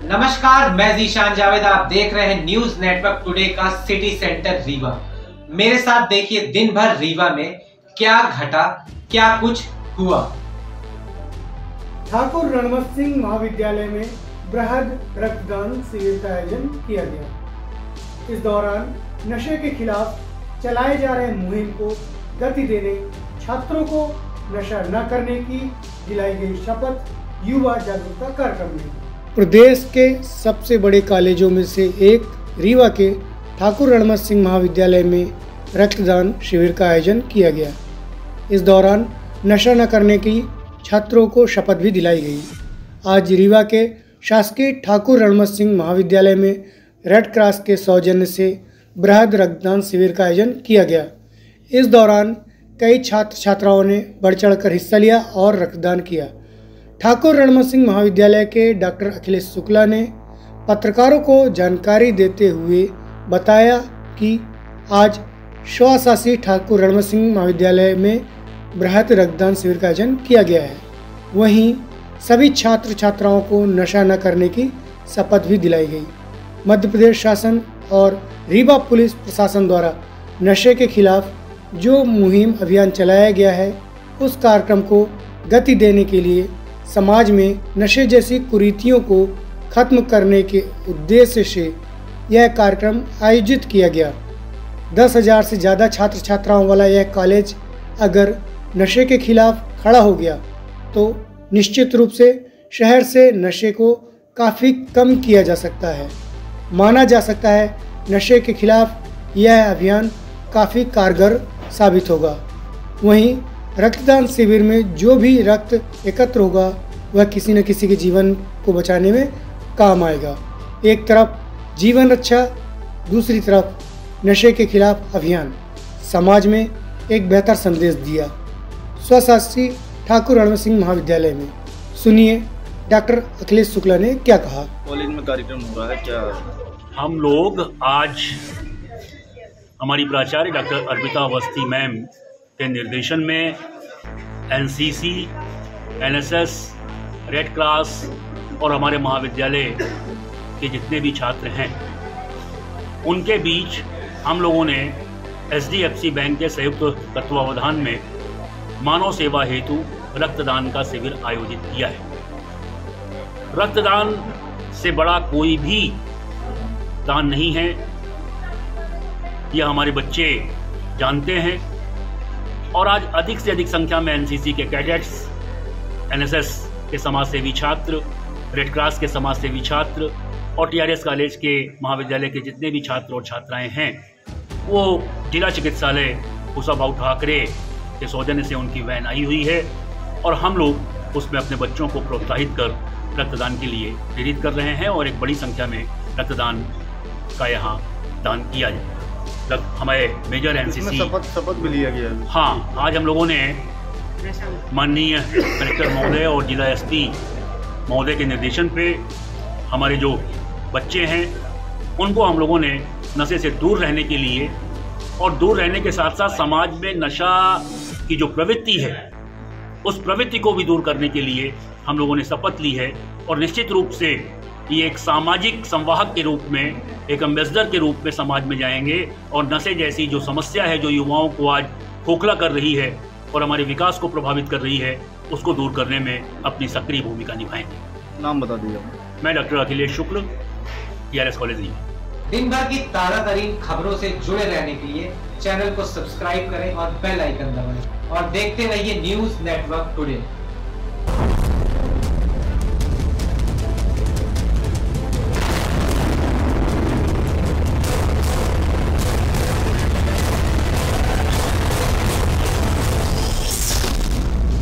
नमस्कार, मैं जीशान जावेद। आप देख रहे हैं न्यूज नेटवर्क टुडे का सिटी सेंटर रीवा। मेरे साथ देखिए दिन भर रीवा में क्या घटा, क्या कुछ हुआ। ठाकुर रणमत सिंह महाविद्यालय में बृहद रक्तदान शिविर का आयोजन किया गया। इस दौरान नशे के खिलाफ चलाए जा रहे मुहिम को गति देने छात्रों को नशा न करने की दिलाई गई शपथ युवा जागरूकता कार्यक्रम में प्रदेश के सबसे बड़े कॉलेजों में से एक रीवा के ठाकुर रणमत सिंह महाविद्यालय में रक्तदान शिविर का आयोजन किया गया। इस दौरान नशा न करने की छात्रों को शपथ भी दिलाई गई। आज रीवा के शासकीय ठाकुर रणमत सिंह महाविद्यालय में रेड क्रॉस के सौजन्य से बृहद रक्तदान शिविर का आयोजन किया गया। इस दौरान कई छात्र छात्राओं ने बढ़ चढ़कर हिस्सा लिया और रक्तदान किया। ठाकुर रणमत सिंह महाविद्यालय के डॉक्टर अखिलेश शुक्ला ने पत्रकारों को जानकारी देते हुए बताया कि आज स्वशासी ठाकुर रणमत सिंह महाविद्यालय में बृहद रक्तदान शिविर का आयोजन किया गया है। वहीं सभी छात्र छात्राओं को नशा न करने की शपथ भी दिलाई गई। मध्य प्रदेश शासन और रीवा पुलिस प्रशासन द्वारा नशे के खिलाफ जो मुहिम अभियान चलाया गया है, उस कार्यक्रम को गति देने के लिए समाज में नशे जैसी कुरीतियों को खत्म करने के उद्देश्य से यह कार्यक्रम आयोजित किया गया। 10,000 से ज़्यादा छात्र छात्राओं वाला यह कॉलेज अगर नशे के खिलाफ खड़ा हो गया तो निश्चित रूप से शहर से नशे को काफ़ी कम किया जा सकता है। माना जा सकता है नशे के खिलाफ यह अभियान काफ़ी कारगर साबित होगा। वहीं रक्तदान शिविर में जो भी रक्त एकत्र होगा वह किसी न किसी के जीवन को बचाने में काम आएगा। एक तरफ जीवन रक्षा, दूसरी तरफ नशे के खिलाफ अभियान समाज में एक बेहतर संदेश दिया। स्वशासी ठाकुर रणमत सिंह महाविद्यालय में सुनिए डॉक्टर अखिलेश शुक्ला ने क्या कहा। कॉलेज में कार्यक्रम हो रहा है क्या? हम लोग आज हमारी प्राचार्य डॉक्टर अर्पिता अवस्थी मैम के निर्देशन में एनसीसी, एनएसएस, रेड क्रॉस और हमारे महाविद्यालय के जितने भी छात्र हैं उनके बीच हम लोगों ने एचडीएफसी बैंक के संयुक्त तत्वावधान में मानव सेवा हेतु रक्तदान का शिविर आयोजित किया है। रक्तदान से बड़ा कोई भी दान नहीं है, यह हमारे बच्चे जानते हैं। और आज अधिक से अधिक संख्या में एनसीसी के कैडेट्स, एनएसएस के समाजसेवी छात्र, रेड क्रॉस के समाजसेवी छात्र और टीआरएस कॉलेज के महाविद्यालय के जितने भी छात्र और छात्राएं हैं, वो जिला चिकित्सालय कुशाभाऊ ठाकरे के सौजन्य से उनकी वैन आई हुई है और हम लोग उसमें अपने बच्चों को प्रोत्साहित कर रक्तदान के लिए प्रेरित कर रहे हैं और एक बड़ी संख्या में रक्तदान का यहाँ दान किया जाए। हमारे मेजर एनसीसी शपथ भी लिया गया है। हाँ, आज हम लोगों ने माननीय कलेक्टर महोदय और जिला एसपी महोदय के निर्देशन पे हमारे जो बच्चे हैं उनको हम लोगों ने नशे से दूर रहने के लिए और दूर रहने के साथ साथ समाज में नशा की जो प्रवृत्ति है उस प्रवृत्ति को भी दूर करने के लिए हम लोगों ने शपथ ली है। और निश्चित रूप से ये एक सामाजिक संवाहक के रूप में, एक एम्बेसडर के रूप में समाज में जाएंगे और नशे जैसी जो समस्या है जो युवाओं को आज खोखला कर रही है और हमारे विकास को प्रभावित कर रही है, उसको दूर करने में अपनी सक्रिय भूमिका निभाएंगे। नाम बता दीजिए। मैं doctor Akhilesh Shukla, TRS college Rewa. दिन भर की ताज़ा तरीन खबरों से जुड़े रहने के लिए चैनल को सब्सक्राइब करें और बेल आइकन दबाएं और देखते रहिए न्यूज नेटवर्क टुडे।